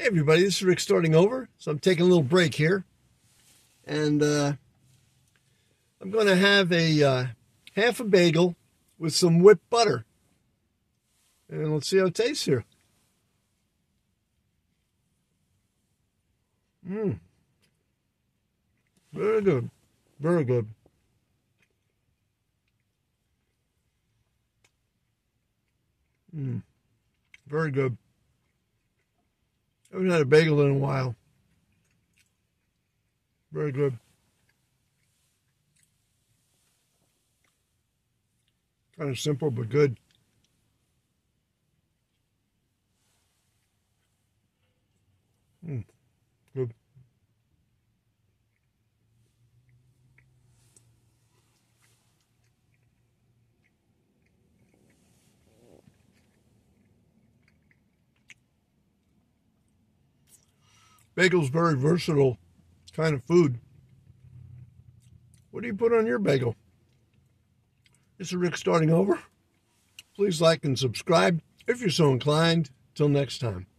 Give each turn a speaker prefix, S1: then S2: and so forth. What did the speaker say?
S1: Hey everybody, this is Rick starting over. So I'm taking a little break here. And I'm going to have a half a bagel with some whipped butter. And let's see how it tastes here. Very good. Very good. Very good. I haven't had a bagel in a while. Very good. Kind of simple, but good. Good. Bagel's very versatile kind of food. What do you put on your bagel? This is Rick starting over. Please like and subscribe if you're so inclined. Till next time.